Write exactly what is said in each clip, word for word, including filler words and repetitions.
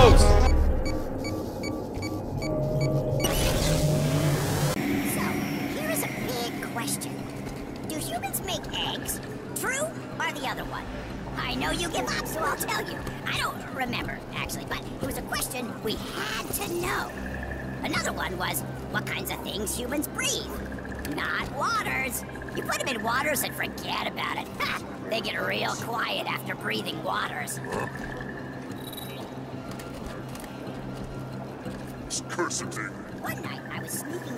close! So, here is a big question. Do humans make eggs? True or the other one? I know you give up, so I'll tell you. I don't remember, actually, but it was a question we had to know. Another one was, what kinds of things humans breathe? Not waters. You put them in waters and forget about it. Ha! They get real quiet after breathing waters. It's cursing me. One night, I was sneaking.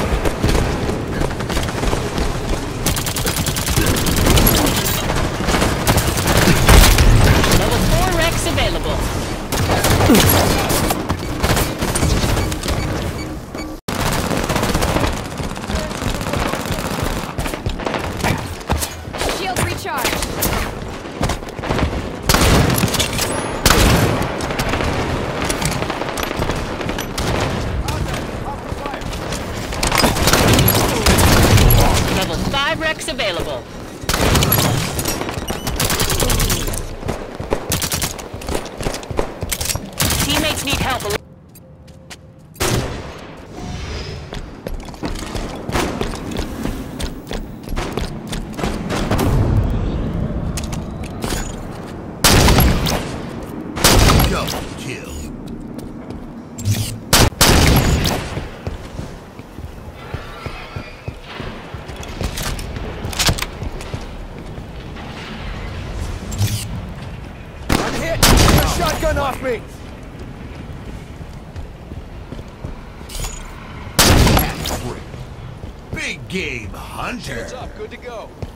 Level four Rex available. Shield recharged. Level five Rex available. Teammates need help. Double kill. I'm hit! Get a shotgun off me! Big game hunter. Shields up, good to go.